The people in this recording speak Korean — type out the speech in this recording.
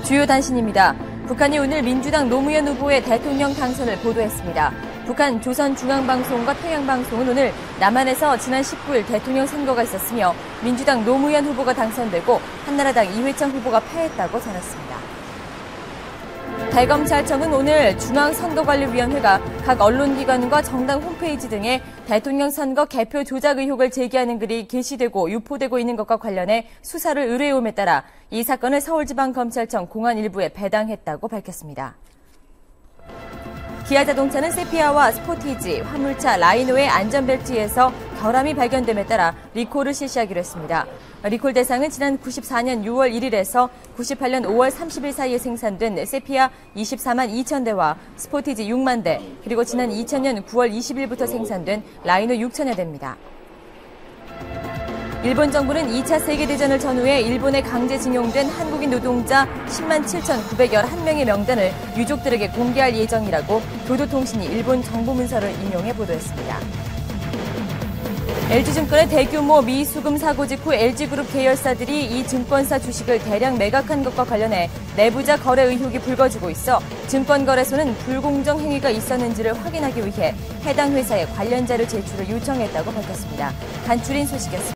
주요 단신입니다. 북한이 오늘 민주당 노무현 후보의 대통령 당선을 보도했습니다. 북한 조선중앙방송과 평양방송은 오늘 남한에서 지난 19일 대통령 선거가 있었으며 민주당 노무현 후보가 당선되고 한나라당 이회창 후보가 패했다고 전했습니다. 대검찰청은 오늘 중앙선거관리위원회가 각 언론기관과 정당 홈페이지 등에 대통령 선거 개표 조작 의혹을 제기하는 글이 게시되고 유포되고 있는 것과 관련해 수사를 의뢰해옴에 따라 이 사건을 서울지방검찰청 공안 일부에 배당했다고 밝혔습니다. 기아자동차는 세피아와 스포티지, 화물차 라이노의 안전벨트에서 결함이 발견됨에 따라 리콜을 실시하기로 했습니다. 리콜 대상은 지난 94년 6월 1일에서 98년 5월 30일 사이에 생산된 세피아 24만 2천 대와 스포티지 6만 대, 그리고 지난 2000년 9월 20일부터 생산된 라이노 6천여 대입니다. 일본 정부는 2차 세계대전을 전후해 일본에 강제징용된 한국인 노동자 10만 7,911명의 명단을 유족들에게 공개할 예정이라고 교도통신이 일본 정부 문서를 인용해 보도했습니다. LG증권의 대규모 미수금 사고 직후 LG그룹 계열사들이 이 증권사 주식을 대량 매각한 것과 관련해 내부자 거래 의혹이 불거지고 있어 증권거래소는 불공정 행위가 있었는지를 확인하기 위해 해당 회사에 관련 자료 제출을 요청했다고 밝혔습니다. 간추린 소식이었습니다.